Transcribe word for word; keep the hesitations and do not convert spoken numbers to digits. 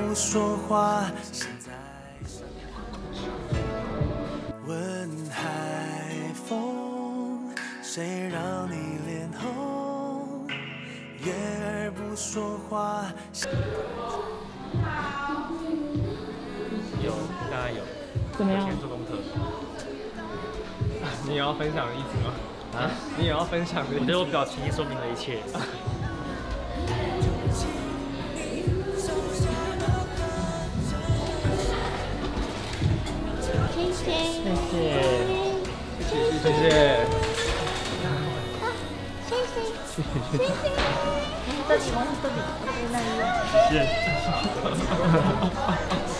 不说话。现在问海风，谁让你脸红？月儿不说话。 有，当然有。 怎么样？ 先做功课。你也要分享的意思吗？啊？你也要分享的意思？我觉得我表情也说明了一切。 谢谢， 谢谢，谢谢，谢谢。 谢谢，谢谢。本当に本当にごめんなさい。 谢谢。